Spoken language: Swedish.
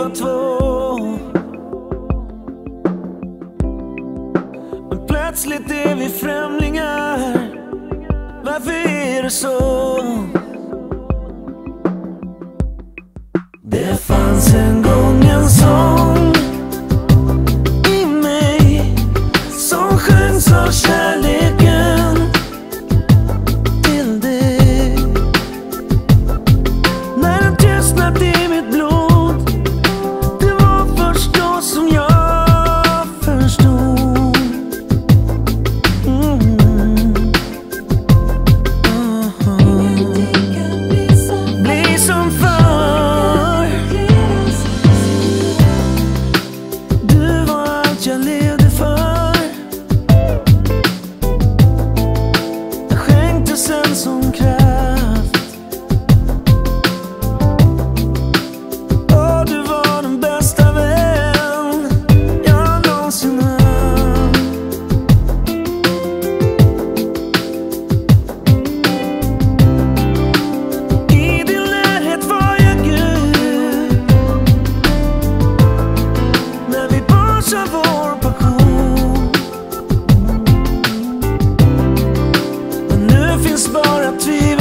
var två. Men plötsligt är vi främlingar. Varför är det så? Det fanns en gång en sång i mig som sjöngs av kärleken till dig. När den tystnade i mitt blod, det var först då som jag förstod. Bli som förr. Du var allt jag levde för. Jag skänkte sen som kraft. Och du var den bästa vän jag någonsin haft. I din närhet var jag Gud. När vi bars av vår passion. Men nu finns bara tvivel.